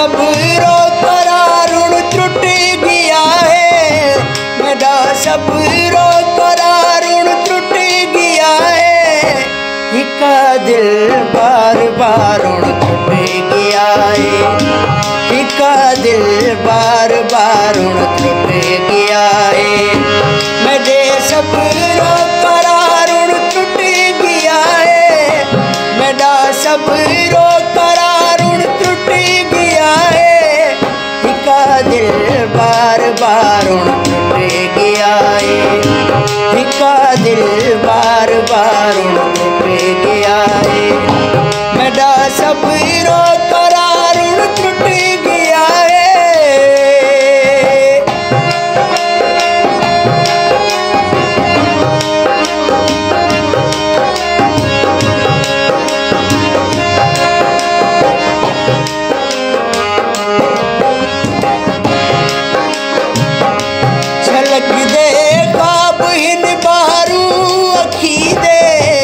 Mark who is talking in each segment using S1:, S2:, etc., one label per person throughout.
S1: सब रो करारुण त्रुट गया है, मेरा सब रो करारुण त्रुट गया है। हिका दिल बार बार उण त्रुट गया है, हिका दिल बार बार उण त्रुट गया है। मेरे सब रो करारुण त्रुट गया है, मेरा सब रो करारुण त्रुट गया है। हिका दिल बार बार उण त्रुट गया है, हिका दिल बार बार उण त्रुट गया है। मेरा सब रो करारुण त्रुट गया है। झलक दे ख्वाब हिन बारू अखी दे,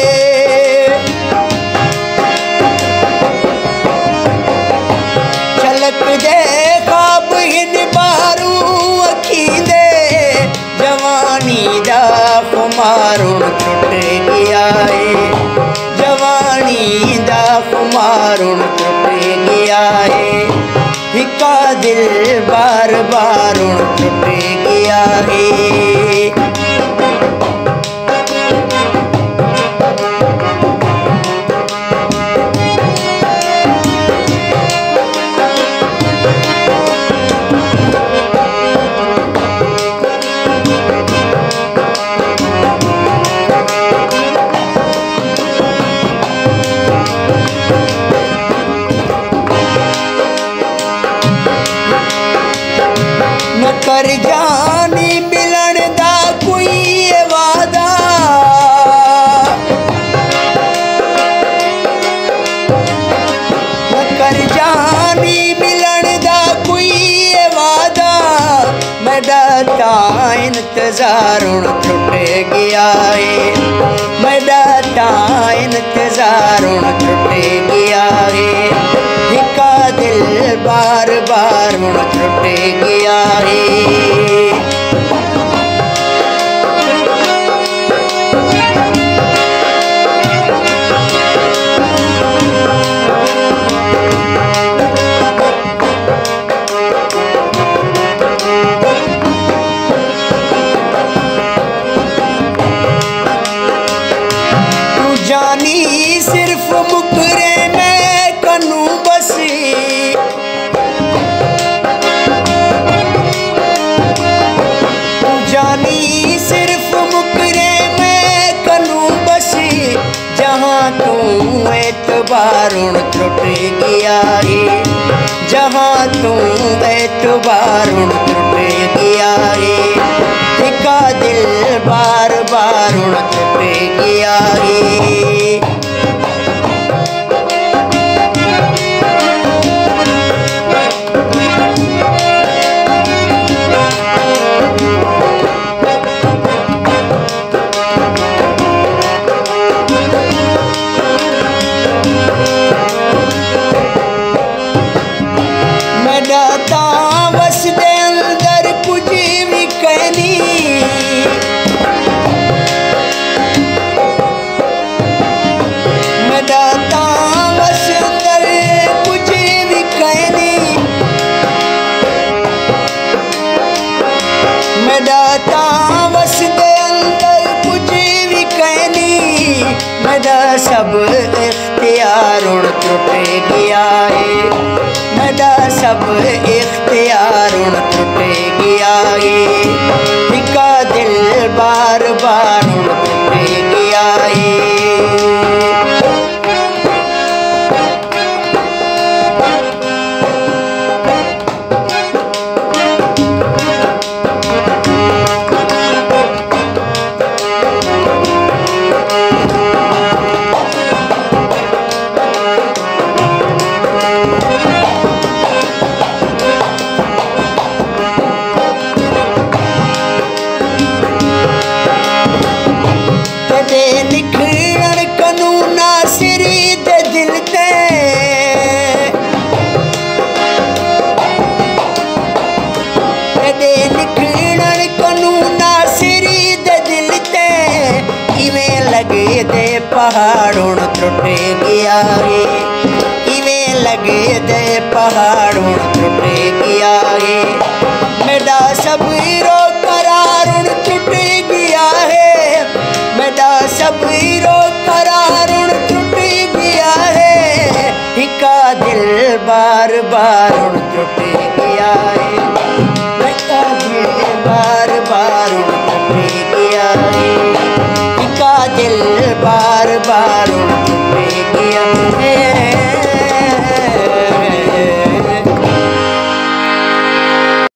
S1: झलक दे ख्वाब हिन बारू अखी दे। जवानी दा खुमार उण त्रुट गया है, जवानी दा खुमार उण त्रुट गया है। हिका दिल बार बार उण त्रुट गया है। न कर जानी मिलन दा कोई वादा, न कर जानी मिलन दा कोई वादा। मेरा ता इंतजार उण त्रुट गया है, मेरा ता इंतजार उण त्रुट गया है। हिका दिल बार बार उण त्रुट गया है। तू जानी सिर्फ मुकरे में कनू बसी, तू जानी सिर्फ मुकरे में कनू बसी। जहाँ तू एतबार उण त्रुट गया है, जहाँ तू एतबार उण त्रुट गया है। हिका दिल बार बार उण त्रुट गया है। मेरा तावस दे अंदर कुछ भी कहनी, मेरा तावस अंदर कुछ भी कहनी, मेरा तावस दे अंदर कुछ भी कहनी। मेरा सब इख्तियार उण त्रुट गया है, मेरा सब इख्तियार उण त्रुट गया है। हिका दिल बार बार उण त्रुट गया है। लगे दे पहाड़ों त्रुट गया है, इवें लगे दे पहाड़ों त्रुट गया है। मेरा सबीरो करारुण टूट गया है, मेरा सबीरो करारुण टूट गया है। हिका दिल बार बार टूट गया है, हिका दिल बार बार टूट गया है, हिका दिल बार बार